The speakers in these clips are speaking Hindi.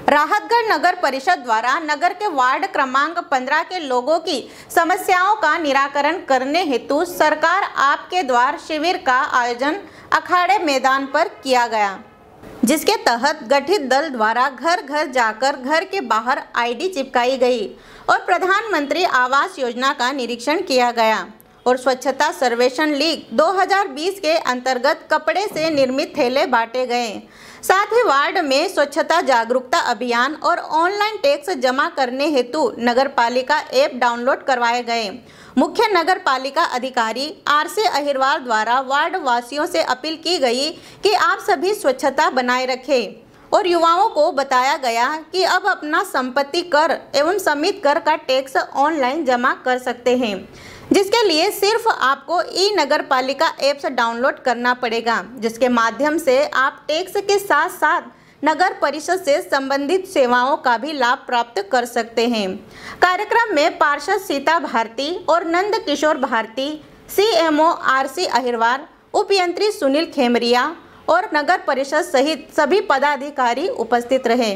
राहतगढ़ नगर परिषद द्वारा नगर के वार्ड क्रमांक 15 के लोगों की समस्याओं का निराकरण करने हेतु सरकार आपके द्वार शिविर का आयोजन अखाड़े मैदान पर किया गया, जिसके तहत गठित दल द्वारा घर घर जाकर घर के बाहर आईडी चिपकाई गई और प्रधानमंत्री आवास योजना का निरीक्षण किया गया और स्वच्छता सर्वेक्षण लीग 2020 के अंतर्गत कपड़े से निर्मित थैले बांटे गए। साथ ही वार्ड में स्वच्छता जागरूकता अभियान और ऑनलाइन टैक्स जमा करने हेतु नगरपालिका ऐप डाउनलोड करवाए गए। मुख्य नगरपालिका अधिकारी आरसी अहिरवार द्वारा वार्ड वासियों से अपील की गई कि आप सभी स्वच्छता बनाए रखें और युवाओं को बताया गया कि अब अपना संपत्ति कर एवं समिति कर का टैक्स ऑनलाइन जमा कर सकते हैं, जिसके लिए सिर्फ आपको ई नगरपालिका ऐप्स डाउनलोड करना पड़ेगा, जिसके माध्यम से आप टैक्स के साथ साथ नगर परिषद से संबंधित सेवाओं का भी लाभ प्राप्त कर सकते हैं। कार्यक्रम में पार्षद सीता भारती और नंद किशोर भारती, सीएमओ आरसी अहिरवार, उपयंत्री सुनील खेमरिया और नगर परिषद सहित सभी पदाधिकारी उपस्थित रहे।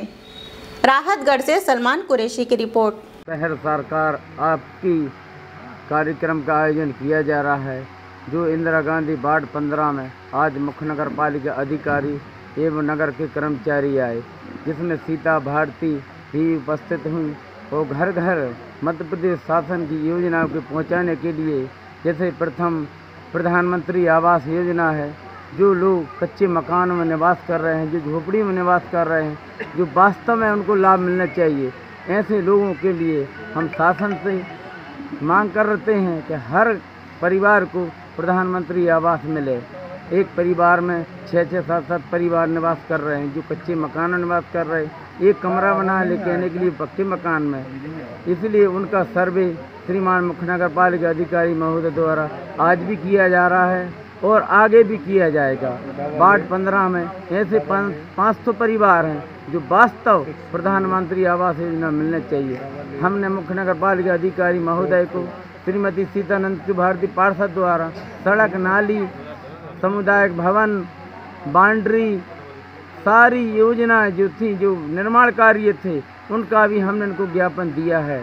राहतगढ़ से सलमान कुरैशी की रिपोर्ट। शहर सरकार आपकी कार्यक्रम का आयोजन किया जा रहा है, जो इंदिरा गांधी वार्ड 15 में आज मुख्य नगर पालिका अधिकारी एवं नगर के कर्मचारी आए, जिसमें सीता भारती भी उपस्थित हुई और घर घर मध्य प्रदेश शासन की योजनाओं को पहुंचाने के लिए, जैसे प्रथम प्रधानमंत्री आवास योजना है, जो लोग कच्चे मकानों में निवास कर रहे हैं, जो झोपड़ी में निवास कर रहे हैं, जो वास्तव में उनको लाभ मिलना चाहिए, ऐसे लोगों के लिए हम शासन से मांग कर रहे हैं कि हर परिवार को प्रधानमंत्री आवास मिले। एक परिवार में 6-6, 7-7 परिवार निवास कर रहे हैं, जो कच्चे मकान में निवास कर रहे हैं, एक कमरा बना लेके आने के लिए पक्के मकान में, इसलिए उनका सर्वे श्रीमान मुख्य नगर पालिका अधिकारी महोदय द्वारा आज भी किया जा रहा है और आगे भी किया जाएगा। वार्ड 15 में ऐसे 500 परिवार हैं जो वास्तव प्रधानमंत्री आवास योजना मिलना चाहिए। हमने मुख्य नगर पालिका अधिकारी महोदय को श्रीमती सीतानंद भारती पार्षद द्वारा सड़क, नाली, सामुदायिक भवन, बाउंड्री, सारी योजनाएं जो थी, जो निर्माण कार्य थे, उनका भी हमने उनको ज्ञापन दिया है।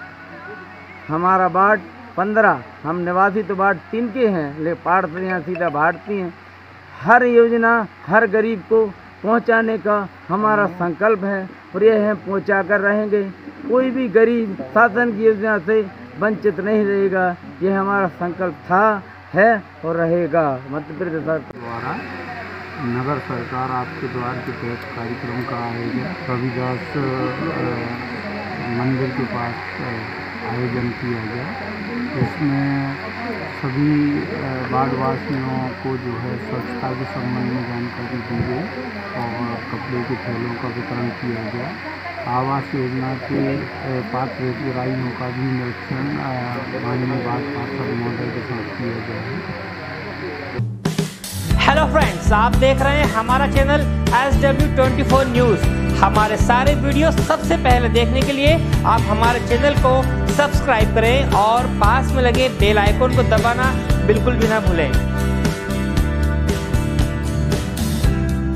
हमारा वार्ड 15, हम निवासी तो वार्ड 3 के हैं, लेकिन पार्षद यहाँ सीता भारती हैं। हर योजना हर गरीब को पहुंचाने का हमारा संकल्प है और यह हम पहुंचा कर रहेंगे। कोई भी गरीब शासन की योजना से वंचित नहीं रहेगा, यह हमारा संकल्प था, है और रहेगा। मध्य प्रदेश द्वारा नगर सरकार आपके द्वार के तहत कार्यक्रम का आयोजन रविदास मंदिर के पास आयोजन किया गया। इसमें सभी वार्डवासियों को जो है स्वच्छता के संबंध में जानकारी दी गई और कपड़े के थैलों का वितरण किया गया। आवास योजना के पात्र हितग्राहियों का भी निरीक्षण माननीय वार्ड पार्षद महोदय के साथ किया गया है। हेलो फ्रेंड्स, आप देख रहे हैं हमारा चैनल SW24 न्यूज़। हमारे सारे वीडियो सबसे पहले देखने के लिए आप हमारे चैनल को सब्सक्राइब करें और पास में लगे बेल आइकन को दबाना बिल्कुल भी ना भूलें।